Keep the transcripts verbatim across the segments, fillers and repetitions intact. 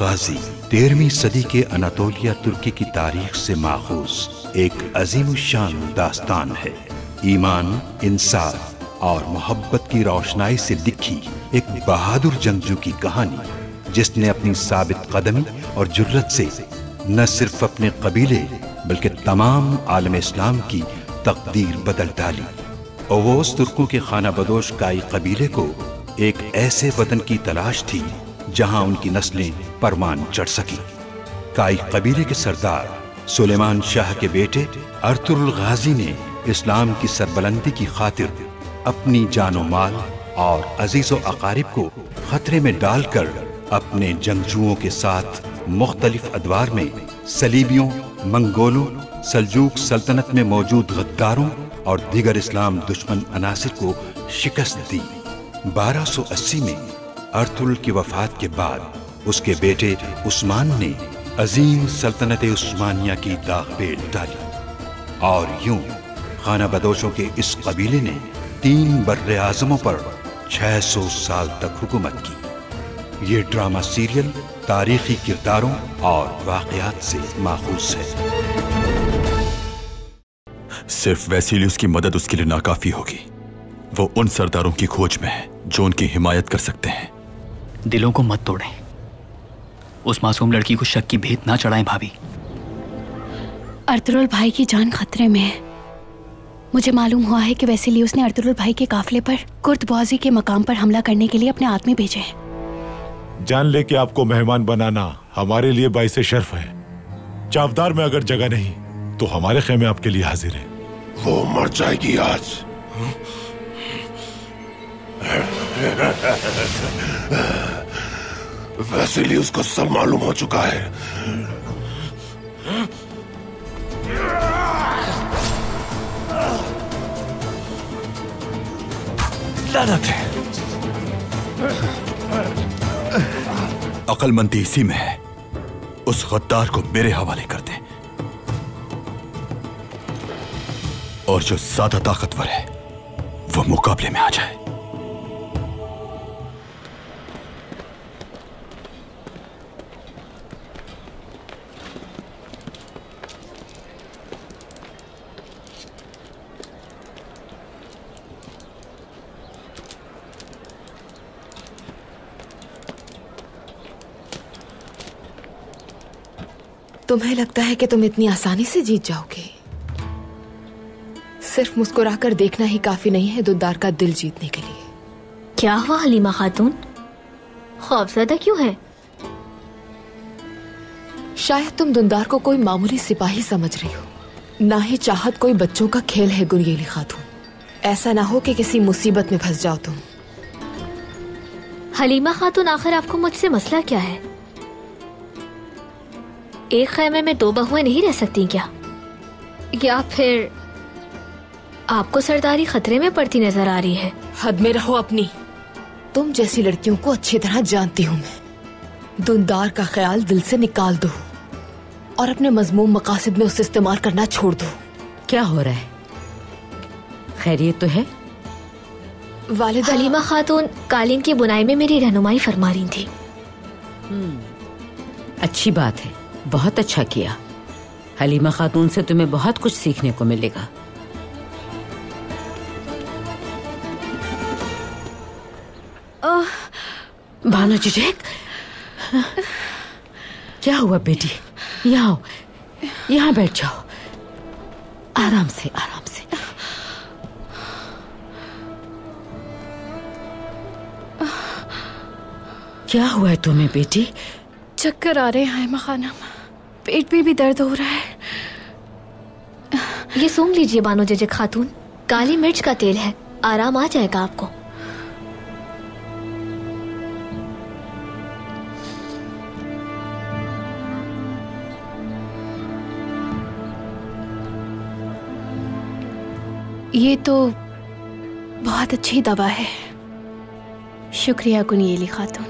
गाजी तेरहवीं सदी के अनातोलिया तुर्की की तारीख से माखूज एक अजीमुशान दास्तान है। ईमान, इंसाफ और मोहब्बत की रोशनाई से लिखी एक बहादुर जंगजू की कहानी, जिसने अपनी साबित कदमी और जुर्रत से न सिर्फ अपने कबीले बल्कि तमाम आलम इस्लाम की तकदीर बदल डाली। ओवोस तुर्कों के खाना बदोश काई कबीले को एक ऐसे वतन की तलाश थी जहां उनकी नस्लें परमान चढ़ सकी। काई कबीले के सरदार सुलेमान शाह के बेटे अर्तुगरुल गाजी ने इस्लाम की सरबलंदी की खातिर अपनी जानो माल और अजीजो अकारिब को खतरे में डालकर अपने जंगजुओं के साथ मुख्तलिफ अदवार में सलीबियों, मंगोलों, सल्जूक सल्तनत में मौजूद गद्दारों और दीगर इस्लाम दुश्मन अनासिर को शिकस्त दी। बारह सौ अस्सी में अर्तुगरुल की वफात के बाद उसके बेटे उस्मान ने अजीम सल्तनत उस्मानिया की दाग पेल डाली और यूं खाना बदोशों के इस कबीले ने तीन बर्रे आजमों पर छह सौ साल तक हुकूमत की। ये ड्रामा सीरियल तारीखी किरदारों और वाकयात से माखूज है। सिर्फ वैसिलियस की मदद उसके लिए नाकाफी होगी। वो उन सरदारों की खोज में है जो उनकी हिमायत कर सकते हैं। दिलों को मत तोड़ें। उस मासूम लड़की को शक की भेद ना चढ़ाएं भाभी। अर्तुगरुल भाई की जान खतरे में है। मुझे मालूम हुआ है कि वैसिलियस ने अर्तुगरुल भाई के काफिले पर कुर्तबाजी के मकाम पर हमला करने के लिए अपने आदमी भेजे हैं। जान ले कि आपको मेहमान बनाना हमारे लिए बाइसे शर्फ है। चावदार में अगर जगह नहीं तो हमारे खेमे आपके लिए हाजिर है। वो मर जाएगी आज। वैसिलियस को सब मालूम हो चुका है। लानत है। अक्लमंदी इसी में है। उस गद्दार को मेरे हवाले कर दें और जो ज्यादा ताकतवर है वो मुकाबले में आ जाए। तुम्हें लगता है कि तुम इतनी आसानी से जीत जाओगे? सिर्फ मुस्कुराकर देखना ही काफी नहीं है दुंदार का दिल जीतने के लिए। क्या हुआ हलीमा खातून, खौफज़दा क्यों है? शायद तुम दुंदार को कोई मामूली सिपाही समझ रही हो। ना ही चाहत कोई बच्चों का खेल है गुनगेली खातून। ऐसा ना हो कि किसी मुसीबत में फंस जाओ तुम। हलीमा खातून, आखिर आपको मुझसे मसला क्या है? एक खैमे में दो बहुएं नहीं रह सकती क्या? या फिर आपको सरदारी खतरे में पड़ती नजर आ रही है? हद में रहो अपनी। तुम जैसी लड़कियों को अच्छी तरह जानती हूँ मैं। दुंदार का ख्याल दिल से निकाल दो और अपने मजमूम मकासद में उसे इस्तेमाल करना छोड़ दो। क्या हो रहा है? खैरियत तो है? वालिदा, हलीमा खातून कालीन की बुनाई में मेरी रहनुमाई फरमा रही थी। अच्छी बात है, बहुत अच्छा किया। हलीमा खातून से तुम्हें बहुत कुछ सीखने को मिलेगा। भानु जिजेक, क्या हुआ बेटी? यहाँ आओ, यहाँ बैठ जाओ। आराम से, आराम से। क्या हुआ है तुम्हें बेटी? चक्कर आ रहे हैं मखाना, पेट में भी दर्द हो रहा है। ये सूंघ लीजिए बानो जिजेक खातून, काली मिर्च का तेल है, आराम आ जाएगा आपको। ये तो बहुत अच्छी दवा है। शुक्रिया गुनगेली खातून।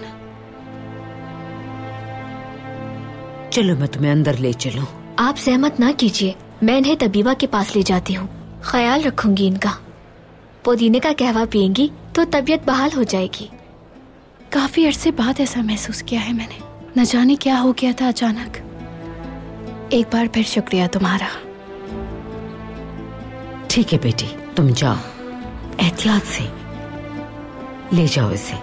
चलो मैं तुम्हें अंदर ले चलूं। आप सहमत ना कीजिए, मैं इन्हें तबीबा के पास ले जाती हूँ। ख्याल रखूंगी इनका। पुदीने का कहवा पियेंगी तो तबीयत बहाल हो जाएगी। काफी अरसे बाद ऐसा महसूस किया है मैंने। न जाने क्या हो गया था अचानक। एक बार फिर शुक्रिया तुम्हारा। ठीक है बेटी, तुम जाओ, एहतियात से ले जाओ इसे।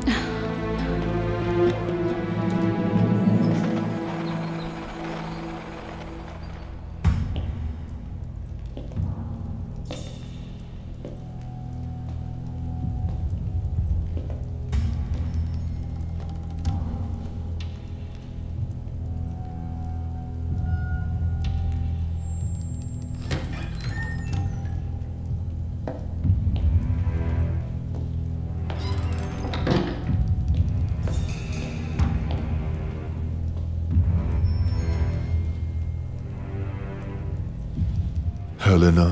हेलेना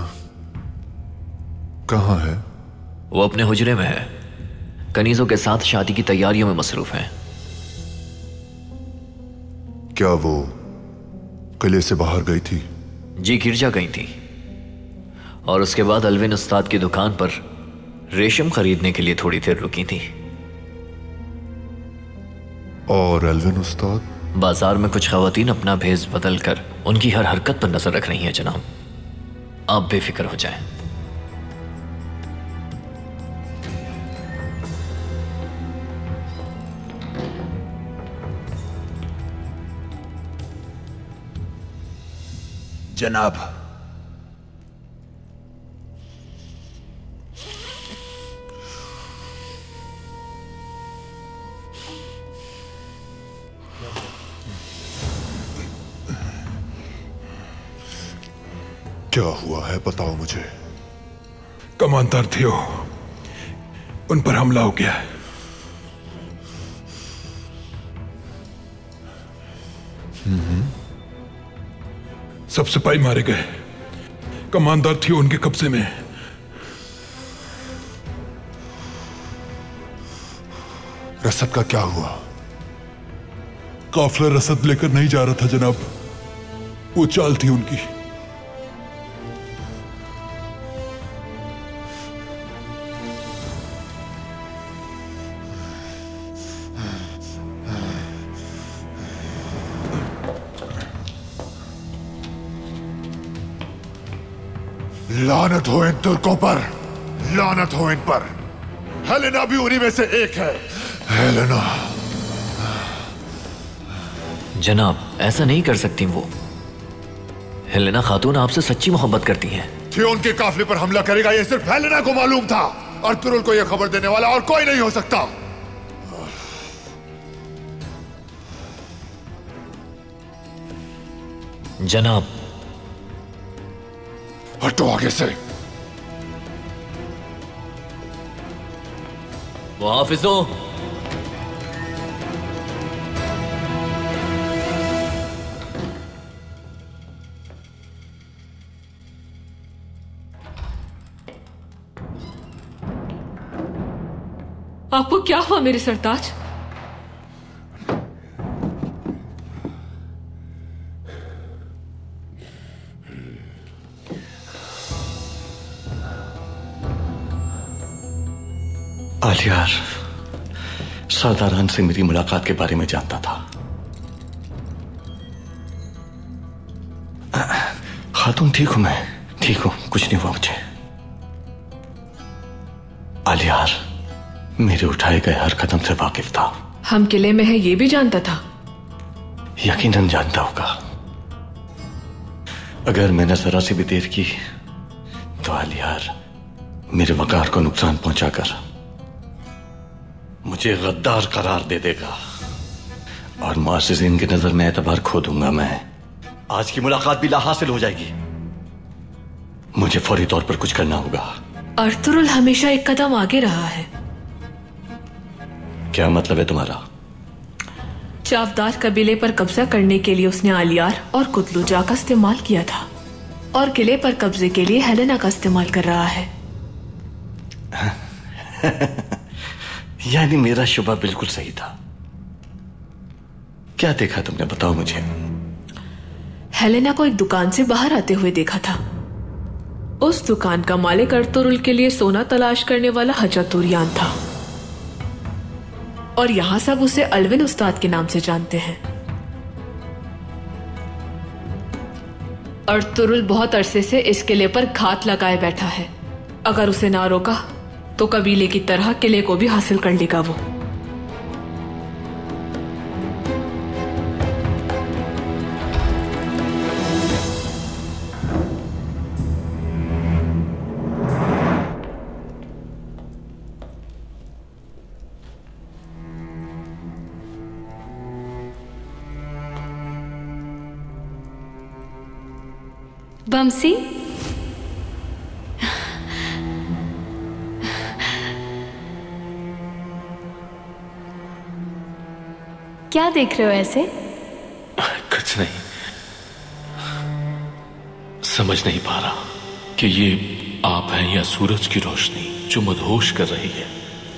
कहाँ है? वो अपने हुजरे में है, कनीजों के साथ शादी की तैयारियों में मसरूफ है। क्या वो किले से बाहर गई थी? जी, गिरजा गई थी और उसके बाद अलविन उस्ताद की दुकान पर रेशम खरीदने के लिए थोड़ी देर रुकी थी। और अलविन उस्ताद? बाजार में कुछ खवातीन अपना भेष बदल कर उनकी हर हरकत पर नजर रख रही हैं जनाब। आप बेफिक्र हो जाएं। जनाब, क्या हुआ है बताओ मुझे। कमांडर थियो, उन पर हमला हो गया है। सब सिपाही मारे गए। कमांडर थियो उनके कब्जे में। रसद का क्या हुआ? काफिला रसद लेकर नहीं जा रहा था जनाब, वो चाल थी उनकी। लानत हो इन तुर्कों पर, लानत हो इन पर। हेलेना भी उन्हीं में से एक है। हेलेना। जनाब, ऐसा नहीं कर सकती वो। हेलेना खातून आपसे सच्ची मोहब्बत करती हैं। थियो उनके काफिले पर हमला करेगा ये सिर्फ हेलेना को मालूम था। अर्तुरुल को यह खबर देने वाला और कोई नहीं हो सकता। जनाब, हटो आगे से। मुहाफिजो, आपको क्या हुआ मेरे सरताज? आलियार सरदारान से मेरी मुलाकात के बारे में जानता था। खातून ठीक हूं, मैं ठीक हूं, कुछ नहीं हुआ मुझे। आलियार मेरे उठाए गए हर कदम से वाकिफ था। हम किले में है ये भी जानता था? यकीनन जानता होगा। अगर मैंने जरा सी भी देर की तो आलियार मेरे वकार को नुकसान पहुंचाकर मुझे गद्दार करार दे देगा और मुअस्सिसीन की नजर में एतबार खो दूंगा मैं। आज की मुलाकात भी लाहासिल हो जाएगी। मुझे फौरी तौर पर कुछ करना होगा। अर्तुरुल हमेशा एक कदम आगे रहा है। क्या मतलब है तुम्हारा? चावदार कबीले पर कब्जा करने के लिए उसने आलियार और कुतलुजा का इस्तेमाल किया था और किले पर कब्जे के लिए हेलेना का इस्तेमाल कर रहा है। यानी मेरा शुबा बिल्कुल सही था। क्या देखा तुमने, बताओ मुझे। हेलेना को एक दुकान से बाहर आते हुए देखा था। उस दुकान का मालिक अर्तुरुल के लिए सोना तलाश करने वाला हजतुरियान था और यहाँ सब उसे अलविन उस्ताद के नाम से जानते हैं। अर्तुरुल बहुत अरसे से इस किले पर घात लगाए बैठा है। अगर उसे ना रोका तो कबीले की तरह किले को भी हासिल कर लेगा वो। बमसी, क्या देख रहे हो ऐसे? कुछ नहीं, समझ नहीं पा रहा कि ये आप हैं या सूरज की रोशनी जो मदहोश कर रही है।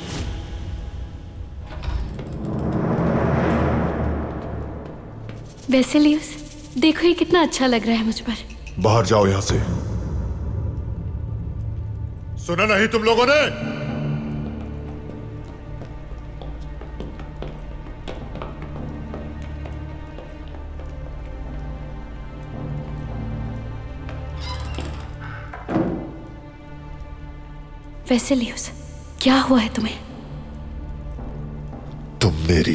वेसेलियस, देखो ये कितना अच्छा लग रहा है मुझ पर। बाहर जाओ यहां से। सुना नहीं तुम लोगों ने? वेसेलियस, क्या हुआ है तुम्हें? तुम मेरी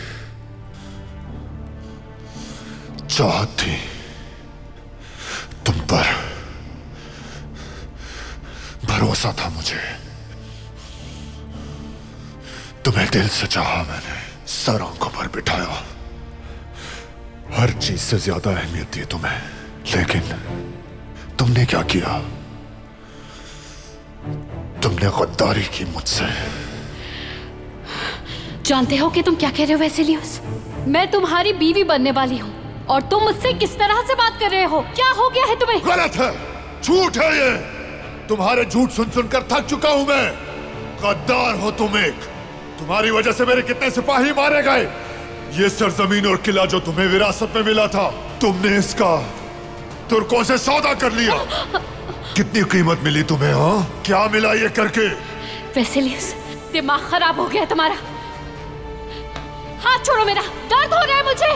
चाहत थी, तुम पर भरोसा था मुझे, तुम्हें दिल से चाहा मैंने, सर आंखों पर बिठाया, हर चीज से ज्यादा अहमियत दी तुम्हें, लेकिन तुमने क्या किया? तुमने गद्दारी की मुझसे। जानते हो कि तुम क्या कह रहे हो वेसेलियस? मैं तुम्हारी बीवी बनने वाली हूँ और तुम मुझसे किस तरह से बात कर रहे हो? क्या हो गया है तुम्हें? गलत है, झूठ है ये। तुम्हारे झूठ सुन सुनकर थक चुका हूं मैं। गद्दार हो तुम एक। तुम्हारी वजह से मेरे कितने सिपाही मारे गए। ये सरजमीन और किला जो तुम्हें विरासत में मिला था, तुमने इसका तुर्कों से सौदा कर लिया। कितनी कीमत मिली तुम्हें? हाँ, क्या मिला ये करके? वेसेलियस, दिमाग खराब हो गया तुम्हारा। हाथ छोड़ो मेरा, दर्द हो रहा है मुझे।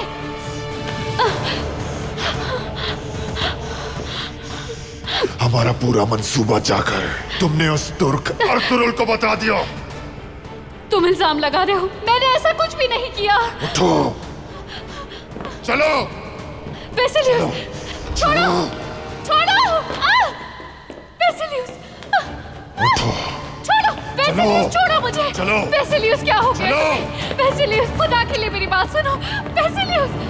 हमारा पूरा मंसूबा जाकर तुमने उस तुर्क अर्तुरुल को बता दिया। तुम इल्जाम लगा रहे हो, मैंने ऐसा कुछ भी नहीं किया। उठो, चलो। वेसेलियस, छोड़ो, छोड़ो। वेसेलियस, उठो, छोड़ो। वेसेलियस, छोड़ो मुझे। चलो। वेसेलियस, क्या हो गया? वेसेलियस, खुदा के लिए मेरी बात सुनो। वेसेलियस।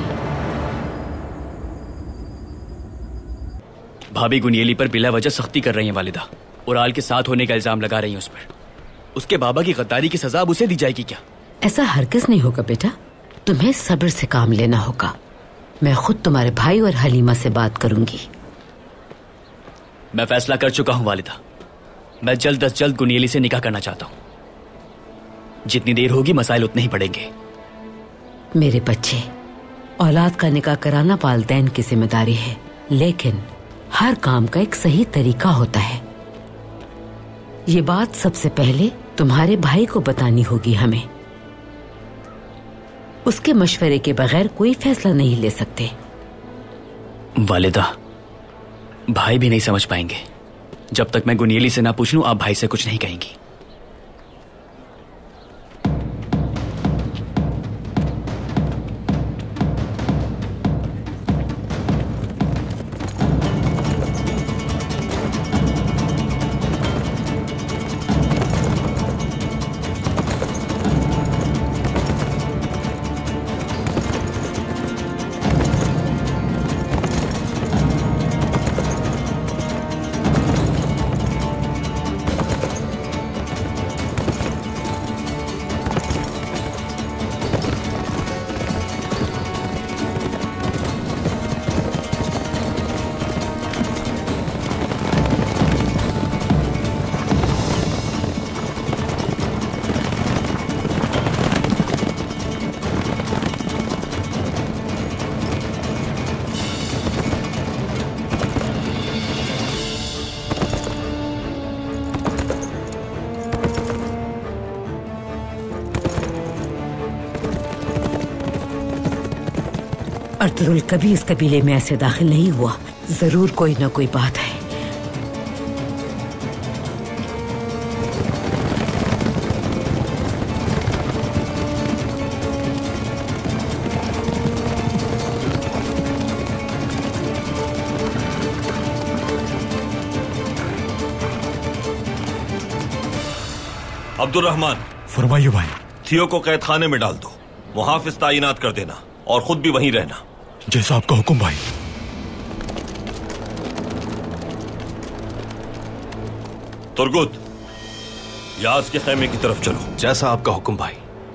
भाभी गुनियली पर बिला वजह सख्ती कर रही हैं वालिदा। उराल के साथ होने का इल्जाम लगा रही हैं उस पर। उसके बाबा की गद्दारी की सजा अब उसे दी जाएगी क्या? ऐसा हरगिज़ नहीं होगा बेटा, तुम्हें सब्र से काम लेना होगा। मैं खुद तुम्हारे भाई और हलीमा से बात करूंगी। मैं फैसला कर चुका हूं वालिदा। मैं जल्द अज जल्द गुनियली से निकाह करना चाहता हूं। जितनी देर होगी मसाइल उतने ही पड़ेंगे। मेरे बच्चे, औलाद का निकाह कराना वालिदैन की जिम्मेदारी है, लेकिन हर काम का एक सही तरीका होता है। ये बात सबसे पहले तुम्हारे भाई को बतानी होगी हमें। उसके मशवरे के बगैर कोई फैसला नहीं ले सकते। वालिदा, भाई भी नहीं समझ पाएंगे। जब तक मैं गुनियली से ना पूछ लूं, आप भाई से कुछ नहीं कहेंगी। अर्तुल कभी इस कबीले में ऐसे दाखिल नहीं हुआ। जरूर कोई ना कोई बात है। अब्दुल रहमान, फरमाइए भाई। थियो को कैद खाने में डाल दो, मुहाफिज तायिनात कर देना और खुद भी वहीं रहना। जैसा आपका हुक्म भाई। तुर्गुत, याज के खैमे की तरफ चलो। जैसा आपका हुक्म भाई।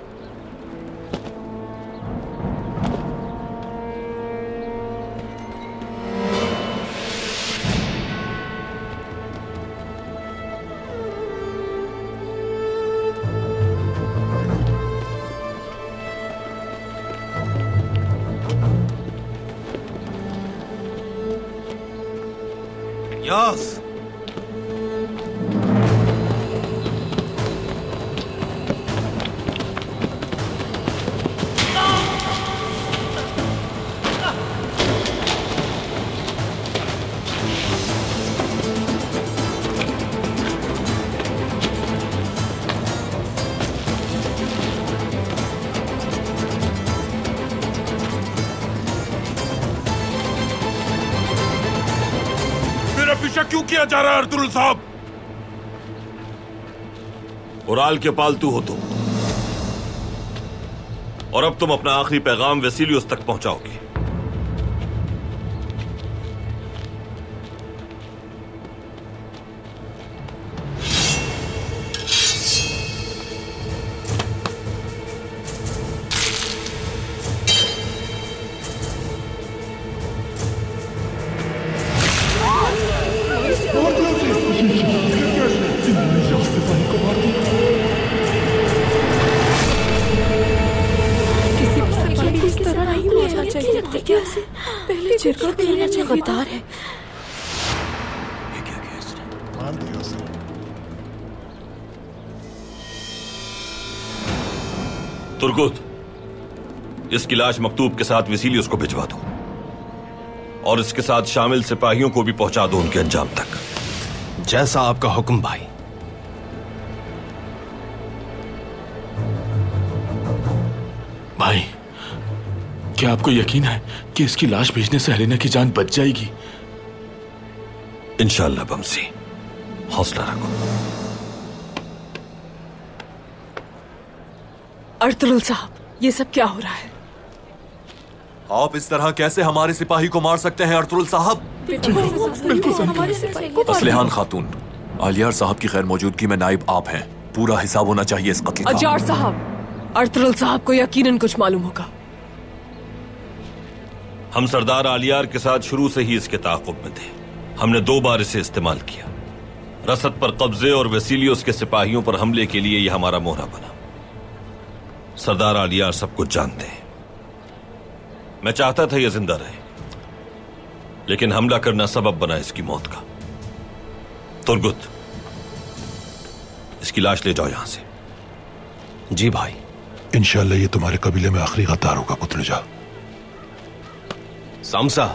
यास, पीछा क्यों किया जा रहा है अर्तुल साहब? उराल के पालतू हो तुम, और अब तुम अपना आखिरी पैगाम वेसिलियस तक पहुंचाओगे। पहले चिरका खेलना चाहिए। गद्दार है। ये क्या किया इसने? मान दिया उसे। तुर्गुत, इसकी लाश मकतूब के साथ वेसिलियस को भिजवा दो और इसके साथ शामिल सिपाहियों को भी पहुंचा दो उनके अंजाम तक। जैसा आपका हुक्म भाई। भाई, क्या आपको यकीन है कि इसकी लाश भेजने से हेलेना की जान बच जाएगी? इंशाअल्लाह बमसी, हौसला रखो। अर्तुल साहब, ये सब क्या हो रहा है? आप इस तरह कैसे हमारे सिपाही को मार सकते हैं अर्तुल साहब? असलिहान खातून, आलियार साहब की खैर मौजूदगी में नाइब आप हैं। पूरा हिसाब होना चाहिए इस कत्ल का। अजार साहब, अर्तुल साहब को यकीनन कुछ मालूम होगा। हम सरदार आलियार के साथ शुरू से ही इसके ताक़ुब में थे। हमने दो बार इसे इस्तेमाल किया। रसद पर कब्जे और वेसिलियस के सिपाहियों पर हमले के लिए यह हमारा मोहरा बना। सरदार आलियार सब कुछ जानते हैं। मैं चाहता था यह जिंदा रहे, लेकिन हमला करना सबब बना इसकी मौत का। तुर्गुत, इसकी लाश ले जाओ यहां से। जी भाई। इंशाअल्लाह ये तुम्हारे कबीले में आखिरी गद्दार होगा पुतलजा। सामसा,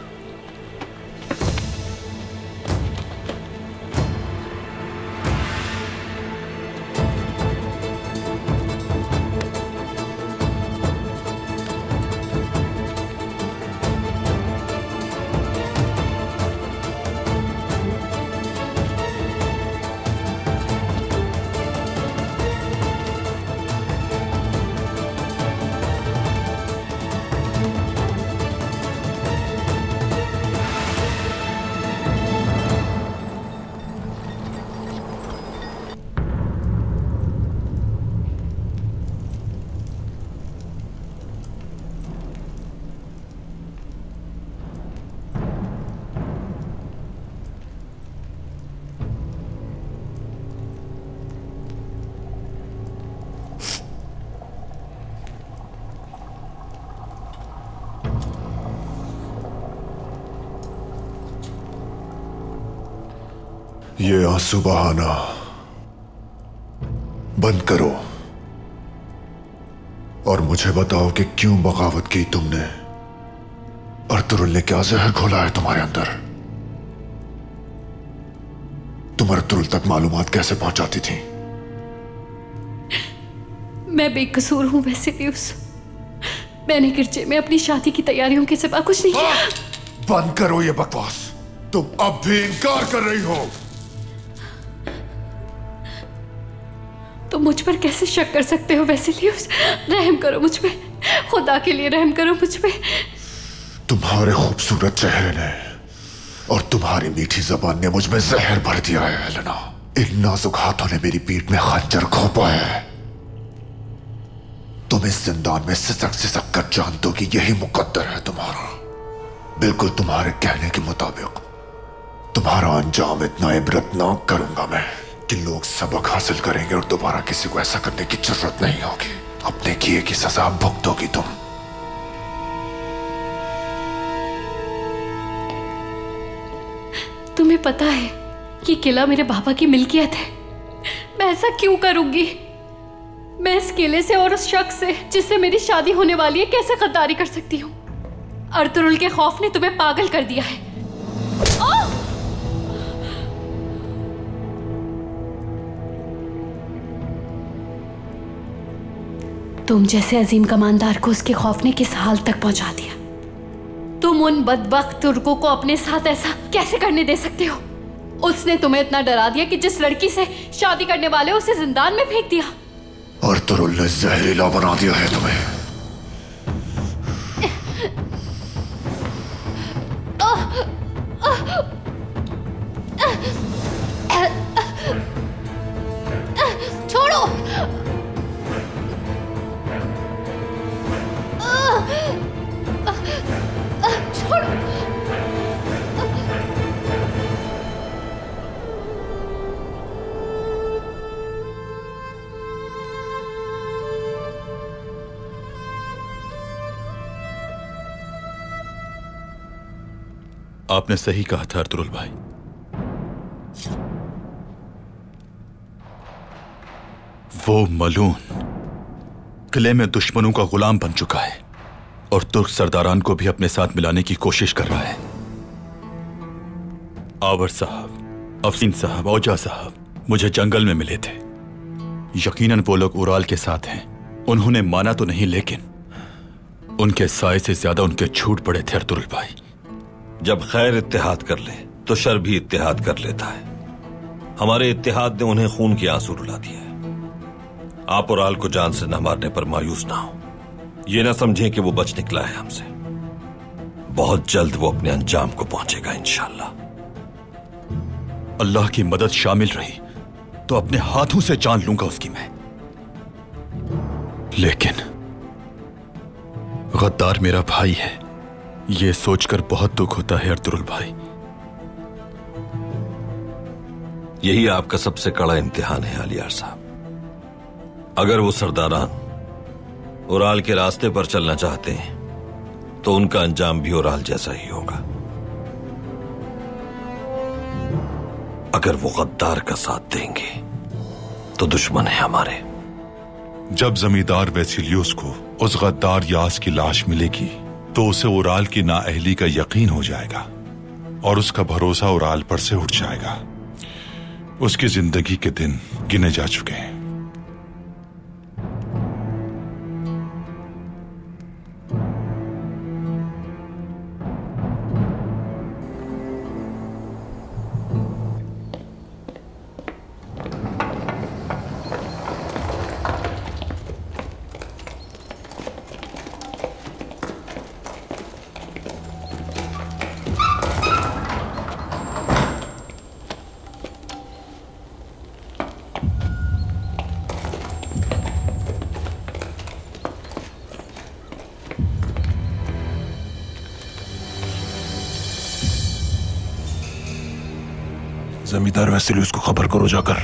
ये आंसू बहाना बंद करो और मुझे बताओ कि क्यों बगावत की तुमने। अर्तुरुल ने क्या जहर घोला है तुम्हारे अंदर? तुम अर्तुरुल तक मालूमात कैसे पहुंचाती थी? मैं बेकसूर हूं वेसिलियस। मैंने गिरजे में अपनी शादी की तैयारियों के सिवा कुछ नहीं किया। बंद करो ये बकवास। तुम अब भी इनकार कर रही हो। तुम मुझ पर कैसे शक कर सकते हो वेसिलियस? रहम करो मुझ पे, खुदा के लिए रहम करो मुझ पे। तुम्हारे खूबसूरत चेहरे ने और तुम्हारी मीठी जबान ने मुझ में जहर भर दिया है हेलेना। इन नाजुक हाथों ने मेरी पीठ में खंजर घोंपा है। तुम इस जिंदान में सिसक सिसक कर जानते हो कि यही मुकद्दर है तुम्हारा। बिल्कुल तुम्हारे कहने के मुताबिक तुम्हारा अंजाम इतना इबरतनाक करूंगा मैं कि लोग सबक हासिल करेंगे और दोबारा किसी को ऐसा करने की जरूरत नहीं होगी। अपने किए की सजा भुगतोगी तुम। तुम्हें पता है कि किला मेरे बाबा की मिल्कियत है। मैं ऐसा क्यों करूंगी? मैं इस किले से और उस शख्स से जिससे मेरी शादी होने वाली है कैसे गद्दारी कर सकती हूँ? अर्तुरुल के खौफ ने तुम्हें पागल कर दिया है। तुम जैसे अजीम कमांडर को उसके खौफ ने किस हाल तक पहुंचा दिया? तुम उन बदबख्त तुर्कों को अपने साथ ऐसा कैसे करने दे सकते हो? उसने तुम्हें इतना डरा दिया कि जिस लड़की से शादी करने वाले उसे जिंदान में फेंक दिया। अर्तुरुल ने जहरीला बना दिया है तुम्हें। छोड़ो। छोड़ो। आपने सही कहा था अर्तुरुल भाई। वो मलून किले में दुश्मनों का गुलाम बन चुका है और तुर्क सरदारान को भी अपने साथ मिलाने की कोशिश कर रहा है। आवर साहब, अफसीन साहब, औजा साहब मुझे जंगल में मिले थे। यकीनन वो लोग उराल के साथ हैं। उन्होंने माना तो नहीं, लेकिन उनके साए से ज्यादा उनके झूठ पड़े थे अर्तुरुल भाई। जब खैर इत्तेहाद कर ले तो शर भी इत्तेहाद कर लेता है। हमारे इत्तेहाद ने उन्हें खून के आंसू रुला दिया है। आप उराल को जान से न मारने पर मायूस ना हो। ये ना समझें कि वो बच निकला है हमसे। बहुत जल्द वो अपने अंजाम को पहुंचेगा इंशाअल्लाह। अल्लाह की मदद शामिल रही तो अपने हाथों से जान लूंगा उसकी मैं। लेकिन गद्दार मेरा भाई है, यह सोचकर बहुत दुख होता है अर्तुरुल भाई। यही आपका सबसे कड़ा इम्तिहान है आलियार साहब। अगर वो सरदारान उराल के रास्ते पर चलना चाहते हैं तो उनका अंजाम भी उराल जैसा ही होगा। अगर वो गद्दार का साथ देंगे तो दुश्मन है हमारे। जब जमींदार वेसिलियस को उस गद्दार यास की लाश मिलेगी तो उसे उराल की नाअहली का यकीन हो जाएगा और उसका भरोसा उराल पर से उठ जाएगा। उसकी जिंदगी के दिन गिने जा चुके हैं। जमींदार वेसिलियस को खबर करो जाकर।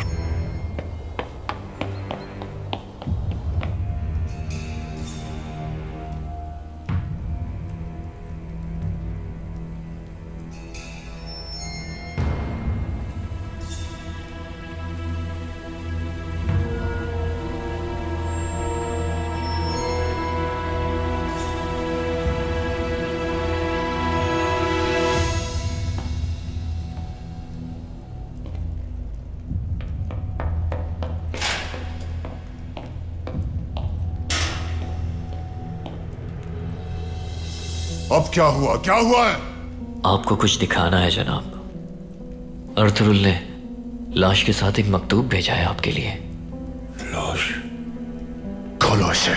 अब क्या हुआ, क्या हुआ है? आपको कुछ दिखाना है जनाब। अर्थुरुल ने लाश के साथ एक मकतूब भेजा है आपके लिए। लाश? खोलो इसे।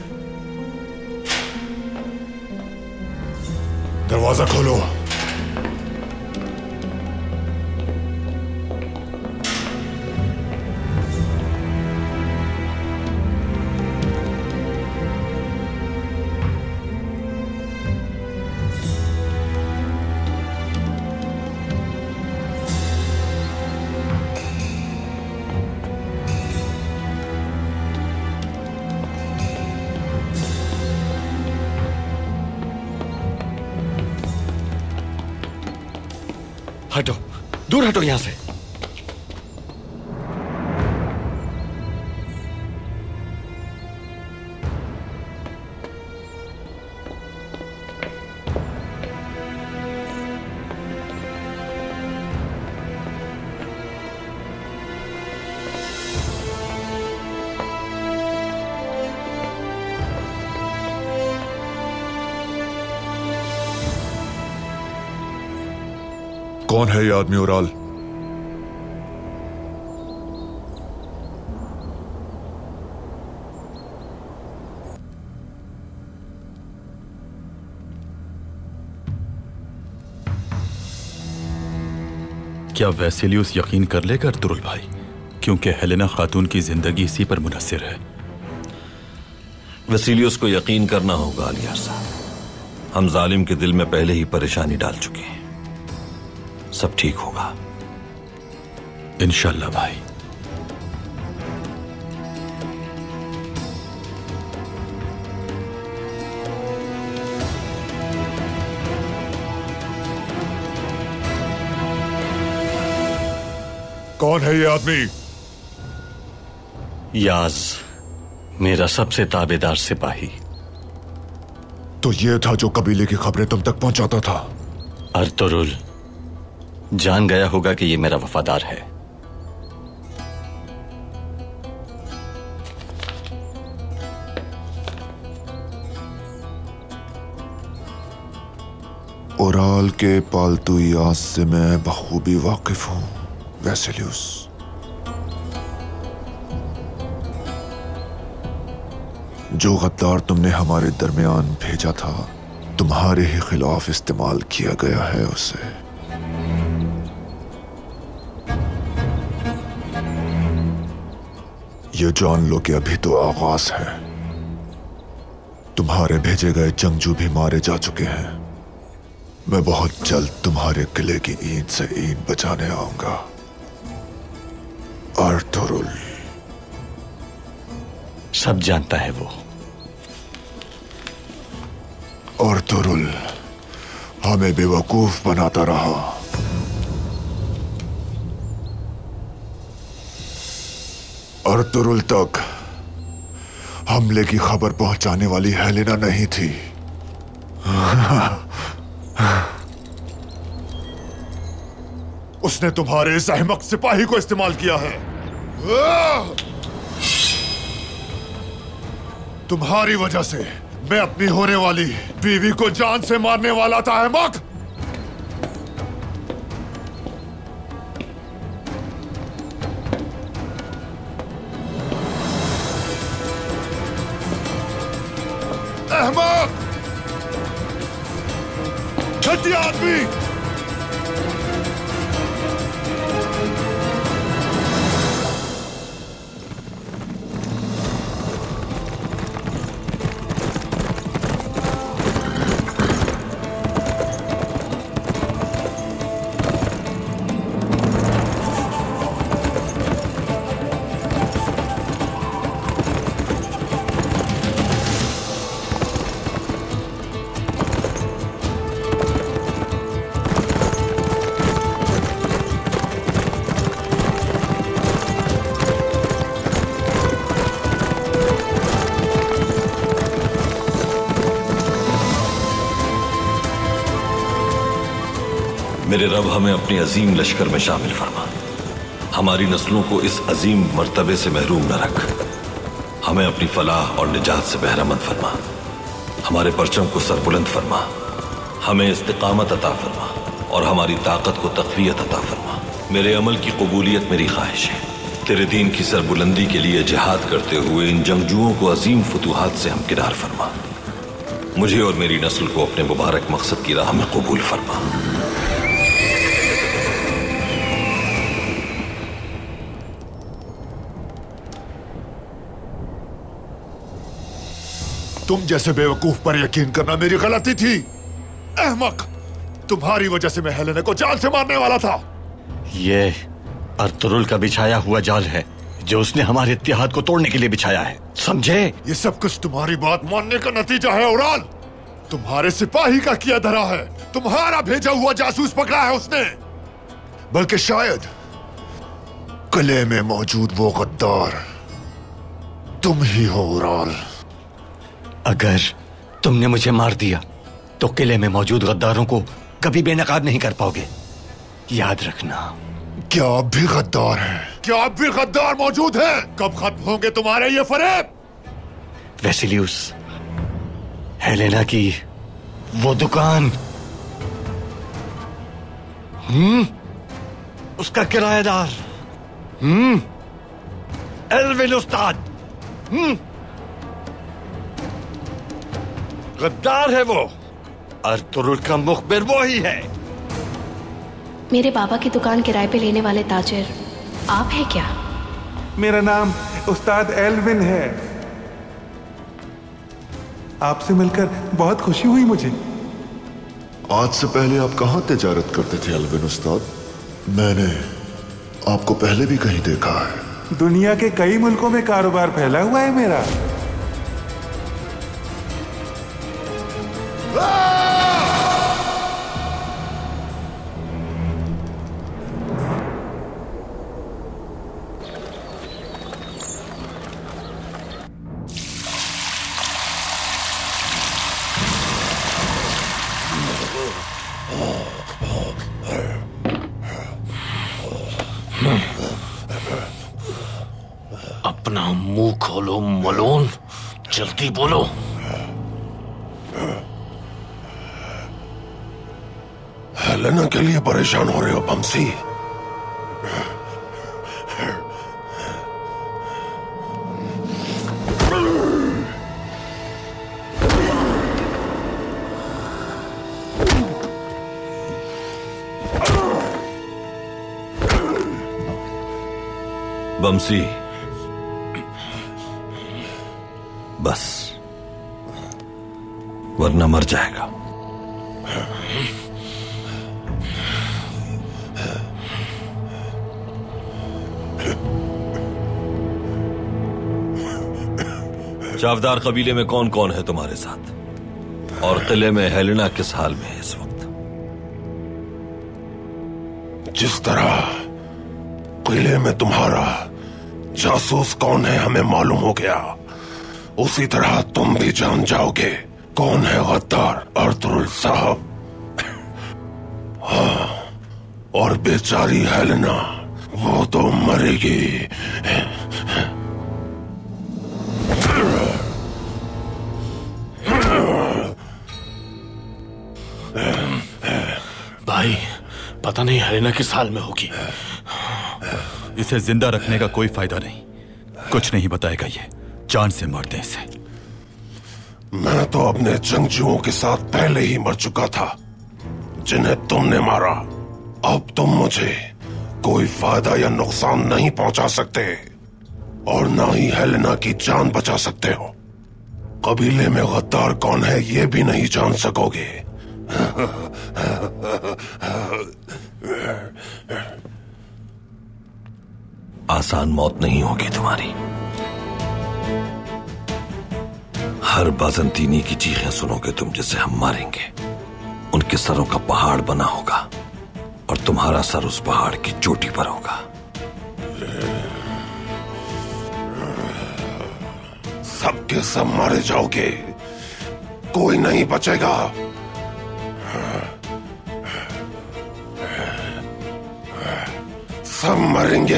दरवाजा खोलो। हटो, दूर हटो यहां से। कौन है ये आदमी ओराल? क्या वैसिलियस यकीन कर लेगा अर्थुरुल भाई? क्योंकि हेलेना खातून की जिंदगी इसी पर मुनहसिर है। वैसिलियस को यकीन करना होगा आलियार साहब। हम जालिम के दिल में पहले ही परेशानी डाल चुके हैं। सब ठीक होगा इंशाल्लाह भाई। कौन है ये आदमी? याज, मेरा सबसे ताबेदार सिपाही। तो ये था जो कबीले की खबरें तुम तक पहुंचाता था? अर्थुरुल जान गया होगा कि ये मेरा वफादार है। ओराल के पालतू यास से मैं बखूबी वाकिफ हूं वैसिलियस। जो गद्दार तुमने हमारे दरमियान भेजा था, तुम्हारे ही खिलाफ इस्तेमाल किया गया है उसे। ये जान लो कि अभी तो आगाज है। तुम्हारे भेजे गए जंगजू भी मारे जा चुके हैं। मैं बहुत जल्द तुम्हारे किले की ईंट से ईंट बचाने आऊंगा। अर्थुरुल सब जानता है वो। अर्थुरुल हमें बेवकूफ बनाता रहा। अर्थुरुल तक हमले की खबर पहुंचाने वाली हेलेना नहीं थी। उसने तुम्हारे इस अहमक सिपाही को इस्तेमाल किया है। तुम्हारी वजह से मैं अपनी होने वाली बीवी को जान से मारने वाला था अहमक। अहमक, घटिया आदमी। मेरे रब हमें अपनी अजीम लश्कर में शामिल फरमा। हमारी नस्लों को इस अजीम मर्तबे से महरूम न रख। हमें अपनी फलाह और निजात से बहरामंद फरमा। हमारे परचम को सरबुलंद फरमा हमें इस्तिकामत अता फरमा और हमारी ताकत को तक़वियत अता फरमा। मेरे अमल की कबूलियत मेरी ख्वाहिश है। तेरे दीन की सरबुलंदी के लिए जिहाद करते हुए इन जंगजुओं को अजीम फतूहात से हमकिनार फरमा। मुझे और मेरी नस्ल को अपने मुबारक मकसद की राह में कबूल फरमा। तुम जैसे बेवकूफ पर यकीन करना मेरी गलती थी। अहमक, तुम्हारी वजह से मैं हेलेना को जाल से मारने वाला था। ये अर्तुरुल का बिछाया हुआ जाल है जो उसने हमारे इत्तेहाद को तोड़ने के लिए बिछाया है, समझे? ये सब कुछ तुम्हारी बात मानने का नतीजा है उराल। तुम्हारे सिपाही का किया धरा है, तुम्हारा भेजा हुआ जासूस पकड़ा है उसने। बल्कि शायद किले में मौजूद वो गद्दार तुम ही हो उराल। अगर तुमने मुझे मार दिया तो किले में मौजूद गद्दारों को कभी बेनकाब नहीं कर पाओगे, याद रखना। क्या अब भी गद्दार हैं? क्या अब भी गद्दार मौजूद हैं? कब खत्म होंगे तुम्हारे ये फरेब? वेसिलियस, हेलेना की वो दुकान, हम्म, उसका किराएदार, हम्म, एल्विन उस्ताद, हम्म, गद्दार है वो। अर्तुरुल का मुखबिर वो ही है। मेरे बाबा की दुकान किराए पे लेने वाले ताजिर आप हैं क्या? मेरा नाम उस्ताद एल्विन है। आपसे मिलकर बहुत खुशी हुई मुझे। आज से पहले आप कहाँ तिजारत करते थे एल्विन उस्ताद? मैंने आपको पहले भी कहीं देखा है। दुनिया के कई मुल्कों में कारोबार फैला हुआ है मेरा। अपना मुंह खोलो मलोन, जल्दी बोलो। हेलेना के लिए परेशान हो रहे हो बमसी? बमसी, बस, वरना मर जाएगा। चावदार कबीले में कौन कौन है तुम्हारे साथ? और किले में हेलेना किस हाल में है इस वक्त? जिस तरह किले में तुम्हारा जासूस कौन है हमें मालूम हो गया, उसी तरह तुम भी जान जाओगे कौन है गद्दार अर्तुरुल साहब। हाँ, और बेचारी हेलेना वो तो मरेगी। भाई, पता नहीं हेलेना किस हाल में होगी। इसे जिंदा रखने का कोई फायदा नहीं, कुछ नहीं बताएगा ये, जान से मार दे इसे। मैं तो अपने जंगजुओं के साथ पहले ही मर चुका था जिन्हें तुमने मारा। अब तुम मुझे कोई फायदा या नुकसान नहीं पहुंचा सकते और ना ही हेलेना की जान बचा सकते हो। कबीले में गद्दार कौन है ये भी नहीं जान सकोगे। आसान मौत नहीं होगी तुम्हारी। हर बाजंतीनी की चीखें सुनोगे तुम जिसे हम मारेंगे। उनके सरों का पहाड़ बना होगा और तुम्हारा सर उस पहाड़ की चोटी पर होगा। सबके सब मारे जाओगे, कोई नहीं बचेगा। सब मरेंगे।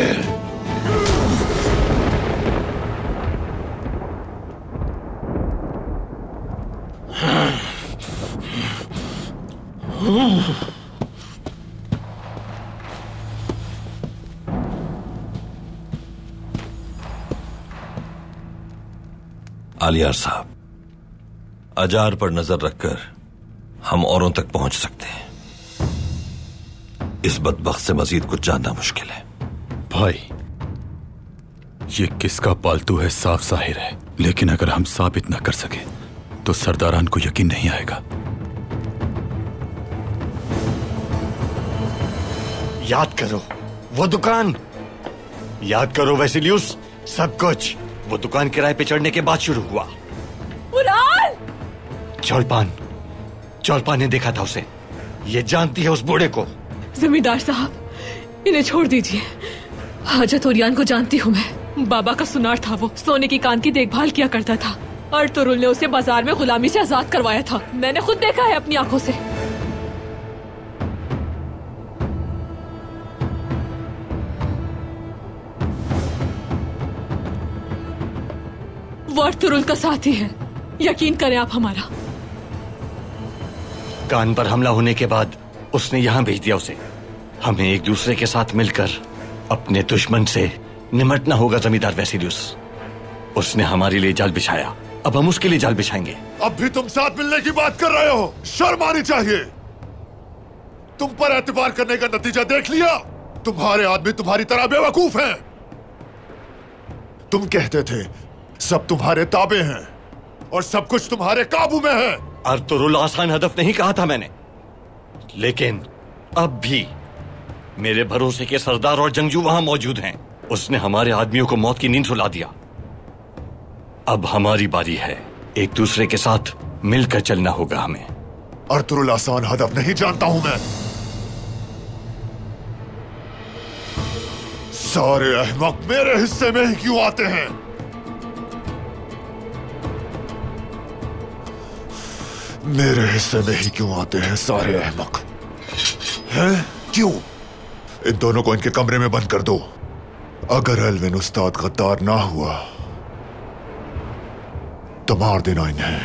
आलियार साहब, अजार पर नजर रखकर हम औरों तक पहुंच सकते हैं। इस बदबख्त से मजीद कुछ जानना मुश्किल है। भाई, ये किसका पालतू है साफ जाहिर है, लेकिन अगर हम साबित न कर सके तो सरदारान को यकीन नहीं आएगा। याद करो वो दुकान, याद करो वैसिलियुस, सब कुछ वो दुकान किराए पे चढ़ने के बाद शुरू हुआ। उराल! चौलपान, चौलपान ने देखा था उसे। ये जानती है उस बूढ़े को। जमींदार साहब, इन्हें छोड़ दीजिए। हाजत ओरियान को जानती हूँ मैं। बाबा का सुनार था वो, सोने की कान की देखभाल किया करता था। और तुरुल ने उसे बाजार में गुलामी से आजाद करवाया था। मैंने खुद देखा है अपनी आंखों से। वो तुरुल का साथी है, यकीन करें आप हमारा। कान पर हमला होने के बाद उसने यहां भेज दिया उसे। हमें एक दूसरे के साथ मिलकर अपने दुश्मन से निमटना होगा जमींदार वैसिलियुस। उसने हमारे लिए जाल बिछाया, अब हम उसके लिए जाल बिछाएंगे। अब भी तुम साथ मिलने की बात कर रहे हो? शर्म आनी चाहिए। तुम पर एतबार करने का नतीजा देख लिया। तुम्हारे आदमी तुम्हारी तरह बेवकूफ हैं। तुम कहते थे सब तुम्हारे ताबे हैं और सब कुछ तुम्हारे काबू में है। अर्तुरुल आसान हदफ नहीं कहा था मैंने, लेकिन अब भी मेरे भरोसे के सरदार और जंगजू वहां मौजूद हैं। उसने हमारे आदमियों को मौत की नींद सुला दिया। अब हमारी बारी है। एक दूसरे के साथ मिलकर चलना होगा हमें। अर्तुरुल आसान हदफ नहीं जानता हूं मैं। सारे अहमक मेरे हिस्से में ही क्यों आते हैं? मेरे हिस्से में ही क्यों आते हैं सारे अहमक? हैं? क्यों? इन दोनों को इनके कमरे में बंद कर दो। अगर एल्विन उस्ताद गद्दार ना हुआ तो मार देना इन्हें।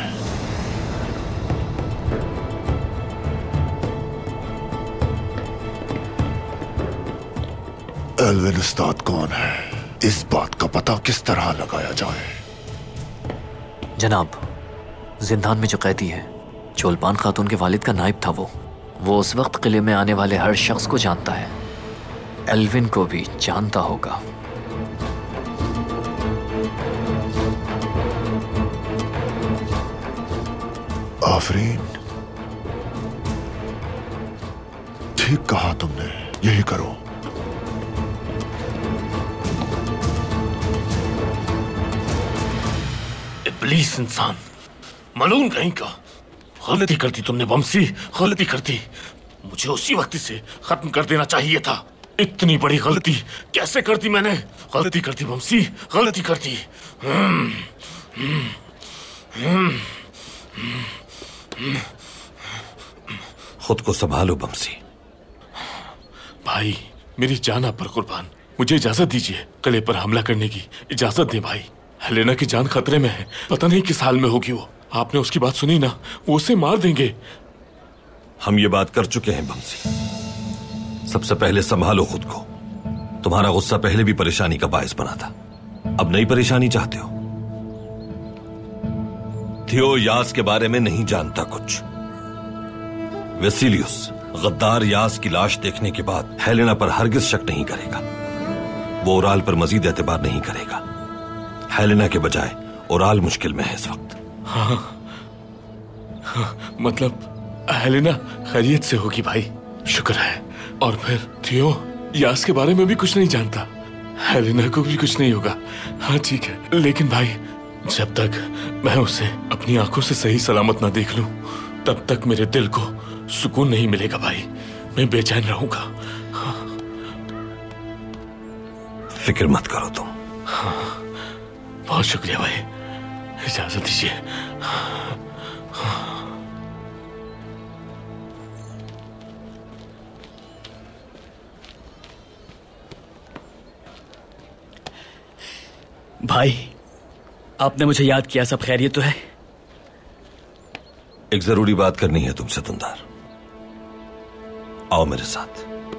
एल्विन उस्ताद कौन है, इस बात का पता किस तरह लगाया जाए? जनाब, जिंदान में जो कैदी है चोलपान खातून के वालिद का नाइब था। वो वो उस वक्त किले में आने वाले हर शख्स को जानता है। एल्विन को भी जानता होगा। आफरीन, ठीक कहा तुमने, यही करो। इब्लीस इंसान, मलून कहीं का। गलती करती तुमने बमसी, गलती करती। मुझे उसी वक्त से खत्म कर देना चाहिए था। इतनी बड़ी गलती कैसे करती मैंने? गलती करती बमसी, गलती करती। हम्म, हम्म, हम्म, हम्म। खुद को संभालो बमसी। भाई, मेरी जान आप पर कुर्बान। मुझे इजाजत दीजिए किले पर हमला करने की इजाजत दे भाई। हेलेना की जान खतरे में है। पता नहीं किस हाल में होगी वो। आपने उसकी बात सुनी ना, वो उसे मार देंगे। हम ये बात कर चुके हैं बमसी। सबसे पहले संभालो खुद को। तुम्हारा गुस्सा पहले भी परेशानी का बायस बना था, अब नई परेशानी चाहते हो। थियो यास के बारे में नहीं जानता कुछ। वेसिलियुस गद्दार यास की लाश देखने के बाद हेलेना पर हरगिज शक नहीं करेगा। वो ओराल पर मजीद एतबार नहीं करेगा। हेलेना के बजाय ओराल मुश्किल में है इस वक्त। हाँ, हाँ, मतलब हेलेना खैरियत से होगी भाई, शुक्र है। और फिर थियो यास के बारे में भी कुछ नहीं जानता। हेलेना को भी कुछ नहीं होगा। हाँ ठीक है, लेकिन भाई जब तक मैं उसे अपनी आंखों से सही सलामत ना देख लूं, तब तक मेरे दिल को सुकून नहीं मिलेगा भाई। मैं बेचैन रहूंगा। हाँ। फिक्र मत करो तुम। हाँ, बहुत शुक्रिया भाई, इजाजत दीजिए। भाई, आपने मुझे याद किया। सब खैरियत तो है? एक जरूरी बात करनी है तुमसे तुंदार। आओ मेरे साथ।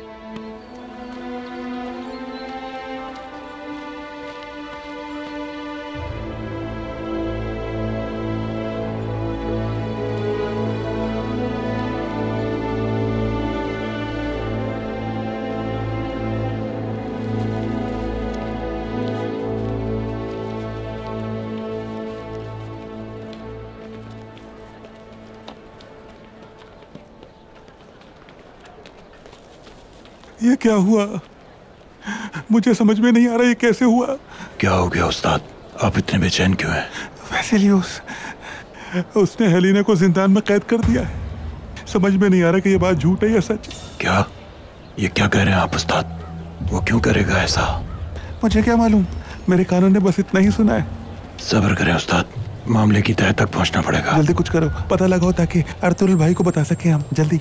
ये क्या हुआ? मुझे समझ में नहीं आ रहा ये कैसे हुआ। क्या हो गया उस्ताद? आप इतने बेचैन क्यों हैं? वैसिलियोस, उसने हेलिना को जिंदान में कैद कर दिया है। समझ में नहीं आ रहा कि ये बात झूठ है या सच। क्या? ये क्या कह रहे हैं आप उस्ताद? वो क्यों करेगा ऐसा? मुझे क्या मालूम, मेरे कानों ने बस इतना ही सुना है। सब्र करें उस्ताद, मामले की तह तक पहुंचना पड़ेगा। जल्दी कुछ करो, पता लगाओ ताकि अर्तुल भाई को बता सके हम। जल्दी।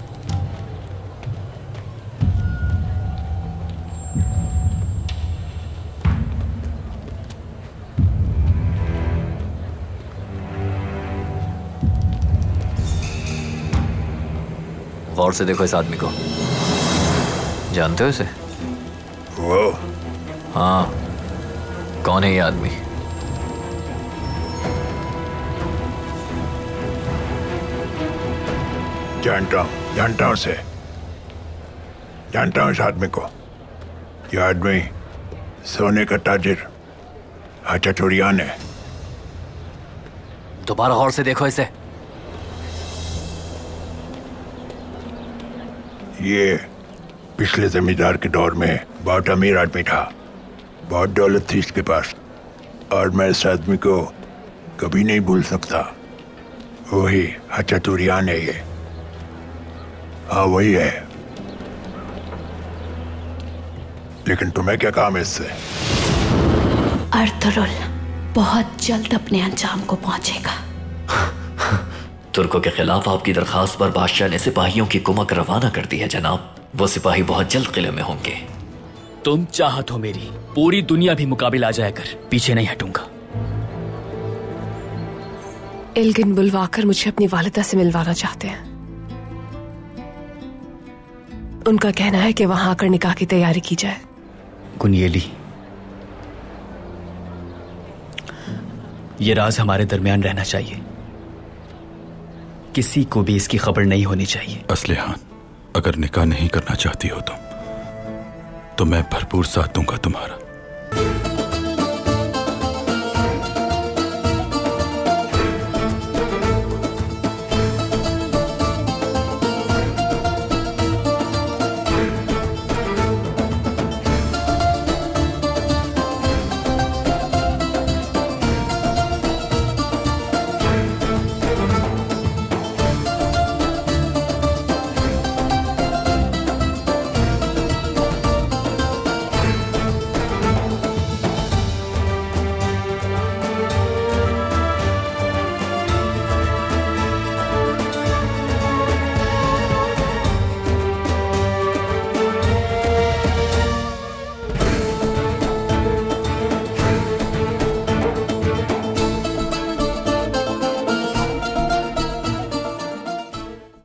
गौर से देखो इस आदमी को, जानते हो इसे? वो? हाँ, कौन है ये आदमी? जानता हूँ, जानता हूँ उसे, जानता हूँ इस आदमी को। ये आदमी सोने का ताजिर हाचा चोरियान है। दोबारा गौर से देखो इसे। ये पिछले जमींदार के दौर में बहुत अमीर आदमी था, बहुत दौलत थी इसके पास, और मैं इस आदमी को कभी नहीं भूल सकता। वही हचतुरियान है ये। हाँ वही है। लेकिन तुम्हें क्या काम है इससे? अर्तुरुल बहुत जल्द अपने अंजाम को पहुंचेगा। तुर्कों के खिलाफ आपकी दरखास्त पर बादशाह ने सिपाहियों की कुमक रवाना कर दी है जनाब। वो सिपाही बहुत जल्द किले में होंगे। तुम चाहत हो मेरी पूरी दुनिया भी मुकाबिल आ जाया कर, पीछे नहीं हटूंगा। एल्गिन बुलवाकर मुझे अपनी वालिदा से मिलवाना चाहते हैं। उनका कहना है कि वहां आकर निकाह की तैयारी की जाए। गुनियली, ये राज हमारे दरमियान रहना चाहिए, किसी को भी इसकी खबर नहीं होनी चाहिए। असलिहान, अगर निकाह नहीं करना चाहती हो तुम तो मैं भरपूर साथ दूंगा तुम्हारा।